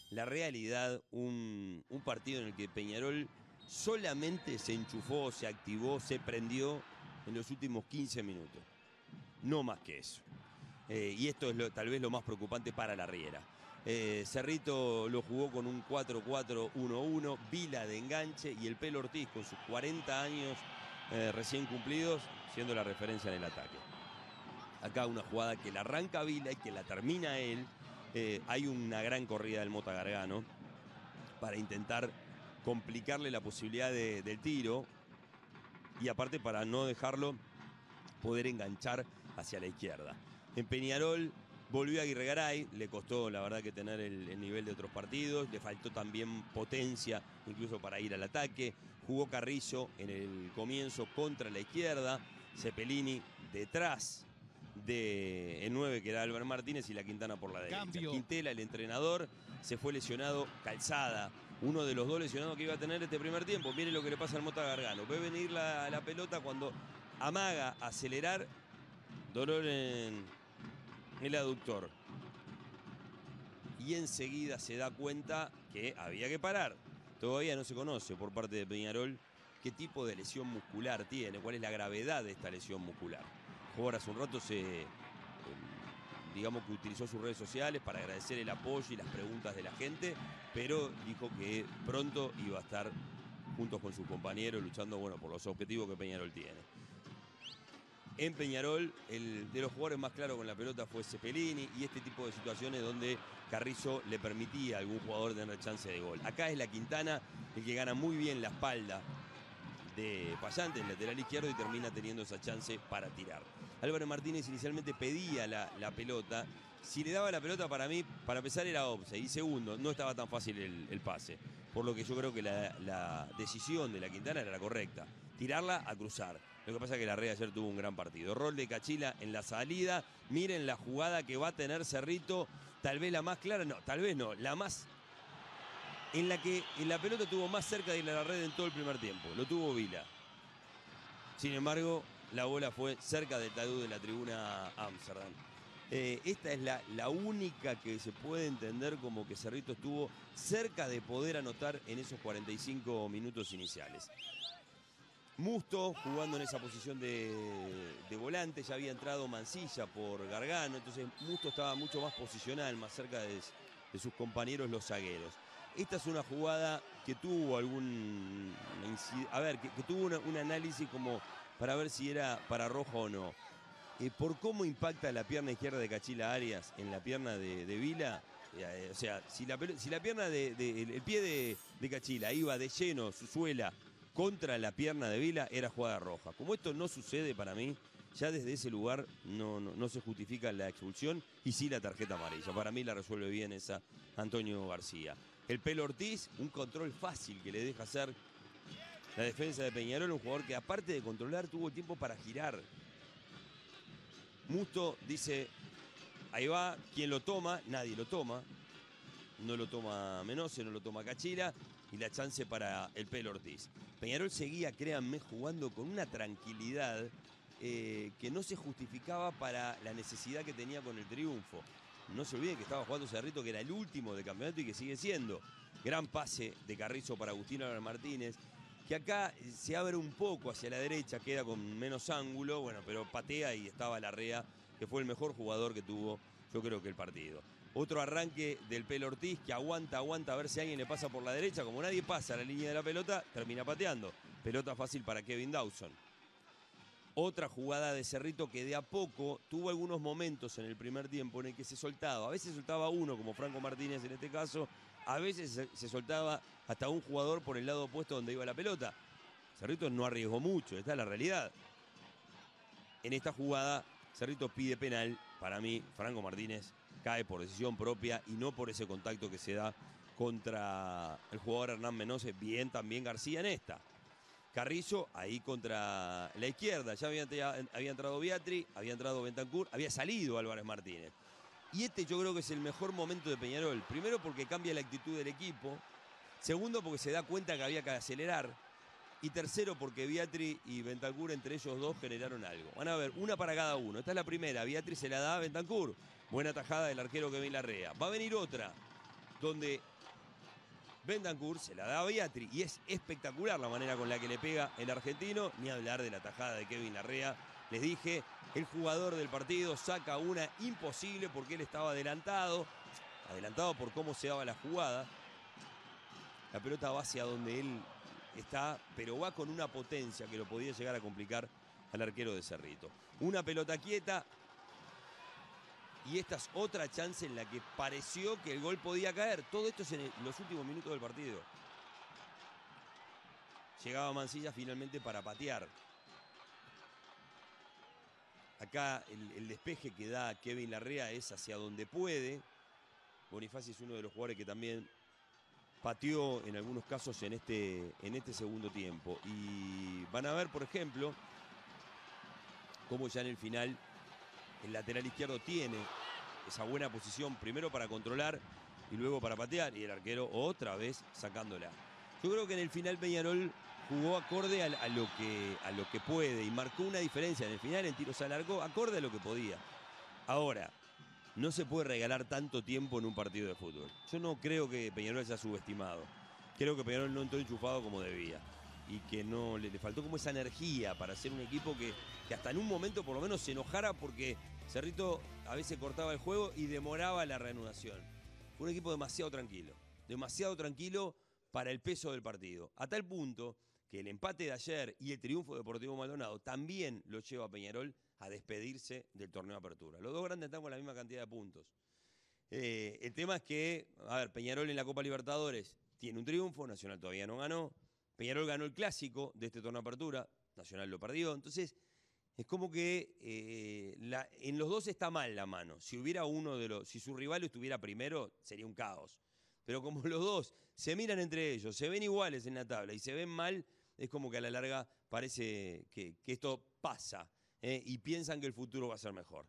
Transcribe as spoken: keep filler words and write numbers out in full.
la realidad, un, un partido en el que Peñarol solamente se enchufó, se activó, se prendió en los últimos quince minutos. No más que eso. Eh, y esto es lo, tal vez lo más preocupante para la Riera. Eh, Cerrito lo jugó con un cuatro cuatro uno uno, Vila de enganche y el Pelo Ortiz con sus cuarenta años eh, recién cumplidos, siendo la referencia en el ataque. Acá una jugada que la arranca Vila y que la termina él. Eh, hay una gran corrida del Mota Gargano para intentar complicarle la posibilidad de, del tiro y aparte para no dejarlo poder enganchar hacia la izquierda. En Peñarol volvió Aguirre Garay, le costó la verdad que tener el, el nivel de otros partidos, le faltó también potencia incluso para ir al ataque. Jugó Carrizo en el comienzo contra la izquierda, Cepelini detrás de el nueve que era Álvaro Martínez y la Quintana por la derecha. Cambio. Quintela, el entrenador, se fue lesionado. Calzada, uno de los dos lesionados que iba a tener este primer tiempo. Miren lo que le pasa al Mota Gargano. Ve venir la, la pelota cuando amaga acelerar, dolor en el aductor. Y enseguida se da cuenta que había que parar. Todavía no se conoce por parte de Peñarol qué tipo de lesión muscular tiene, cuál es la gravedad de esta lesión muscular. Jugador hace un rato se, eh, digamos que utilizó sus redes sociales para agradecer el apoyo y las preguntas de la gente, pero dijo que pronto iba a estar juntos con sus compañeros luchando, bueno, por los objetivos que Peñarol tiene. En Peñarol, el de los jugadores más claros con la pelota fue Cepelini y este tipo de situaciones donde Carrizo le permitía a algún jugador tener chance de gol. Acá es la Quintana el que gana muy bien la espalda de Payante, el lateral izquierdo, y termina teniendo esa chance para tirar. Álvaro Martínez inicialmente pedía la, la pelota. Si le daba la pelota, para mí, para empezar era offside, y segundo, no estaba tan fácil el, el pase. Por lo que yo creo que la, la decisión de la Quintana era la correcta. Tirarla a cruzar. Lo que pasa es que la Red ayer tuvo un gran partido. Rol de Cachila en la salida. Miren la jugada que va a tener Cerrito. Tal vez la más clara, no, tal vez no, la más... en la que en la pelota tuvo más cerca de ir a la red en todo el primer tiempo. Lo tuvo Vila. Sin embargo, la bola fue cerca del talud de la tribuna Amsterdam. Eh, esta es la, la única que se puede entender como que Cerrito estuvo cerca de poder anotar en esos cuarenta y cinco minutos iniciales. Musto jugando en esa posición de, de volante, ya había entrado Mancilla por Gargano, entonces Musto estaba mucho más posicional, más cerca de, de sus compañeros los zagueros. Esta es una jugada que tuvo algún... A ver, que, que tuvo una, un análisis como para ver si era para rojo o no. Eh, por cómo impacta la pierna izquierda de Cachila Arias en la pierna de, de Vila, eh, o sea, si la, si la pierna de, de el, el pie de, de Cachila iba de lleno, su suela, contra la pierna de Vila, era jugada roja. Como esto no sucede para mí, ya desde ese lugar no, no, no se justifica la expulsión y sí la tarjeta amarilla. Para mí la resuelve bien esa Antonio García. El Pelo Ortiz, un control fácil que le deja hacer la defensa de Peñarol, un jugador que aparte de controlar tuvo tiempo para girar. Musto dice, ahí va, ¿quién lo toma? Nadie lo toma. No lo toma Menose, no lo toma Cachila y la chance para el Pelo Ortiz. Peñarol seguía, créanme, jugando con una tranquilidad eh, que no se justificaba para la necesidad que tenía con el triunfo. No se olviden que estaba jugando Cerrito, que era el último de campeonato y que sigue siendo. Gran pase de Carrizo para Agustín Álvarez Martínez, que acá se abre un poco hacia la derecha, queda con menos ángulo, bueno, pero patea y estaba Larrea, que fue el mejor jugador que tuvo, yo creo que el partido. Otro arranque del Pelo Ortiz que aguanta, aguanta a ver si alguien le pasa por la derecha. Como nadie pasa a la línea de la pelota, termina pateando. Pelota fácil para Kevin Dawson. Otra jugada de Cerrito que de a poco tuvo algunos momentos en el primer tiempo en el que se soltaba. A veces soltaba uno, como Franco Martínez en este caso. A veces se, se soltaba hasta un jugador por el lado opuesto donde iba la pelota. Cerrito no arriesgó mucho, esta es la realidad. En esta jugada, Cerrito pide penal. Para mí, Franco Martínez cae por decisión propia y no por ese contacto que se da contra el jugador Hernán Menose. Bien también García en esta. Carrizo ahí contra la izquierda. Ya había, había entrado Beatri, había entrado Bentancur, había salido Álvarez Martínez. Y este yo creo que es el mejor momento de Peñarol. Primero porque cambia la actitud del equipo. Segundo porque se da cuenta que había que acelerar. Y tercero porque Beatri y Bentancur entre ellos dos generaron algo. Van a ver, una para cada uno. Esta es la primera. Beatri se la da a Bentancur. Buena tajada del arquero Kevin Larrea. Va a venir otra. donde Bentancur se la da a Beatriz y es espectacular la manera con la que le pega el argentino, ni hablar de la tajada de Kevin Larrea. Les dije, el jugador del partido saca una imposible porque él estaba adelantado, adelantado por cómo se daba la jugada. La pelota va hacia donde él está, pero va con una potencia que lo podía llegar a complicar al arquero de Cerrito. Una pelota quieta y esta es otra chance en la que pareció que el gol podía caer. Todo esto es en el, los últimos minutos del partido. Llegaba Mansilla finalmente para patear. Acá el, el despeje que da Kevin Larrea es hacia donde puede. Bonifacio es uno de los jugadores que también pateó en algunos casos en este, en este segundo tiempo. Y van a ver, por ejemplo, cómo ya en el final el lateral izquierdo tiene esa buena posición, primero para controlar y luego para patear. Y el arquero otra vez sacándola. Yo creo que en el final Peñarol jugó acorde a, a, lo que, a lo que puede y marcó una diferencia en el final en tiros al arco, acorde a lo que podía. Ahora, no se puede regalar tanto tiempo en un partido de fútbol. Yo no creo que Peñarol haya subestimado. Creo que Peñarol no entró enchufado como debía. Y que no le, le faltó como esa energía para ser un equipo que, que hasta en un momento por lo menos se enojara porque Cerrito a veces cortaba el juego y demoraba la reanudación. Fue un equipo demasiado tranquilo. Demasiado tranquilo para el peso del partido. A tal punto que el empate de ayer y el triunfo de Deportivo Maldonado también lo lleva a Peñarol a despedirse del torneo de apertura. Los dos grandes están con la misma cantidad de puntos. Eh, el tema es que, a ver, Peñarol en la Copa Libertadores tiene un triunfo, Nacional todavía no ganó. Peñarol ganó el clásico de este torneo de apertura, Nacional lo perdió. Entonces, es como que eh, la, en los dos está mal la mano. Si hubiera uno de los, si su rival estuviera primero, sería un caos. Pero como los dos se miran entre ellos, se ven iguales en la tabla y se ven mal, es como que a la larga parece que, que esto pasa. ¿eh? Y piensan que el futuro va a ser mejor.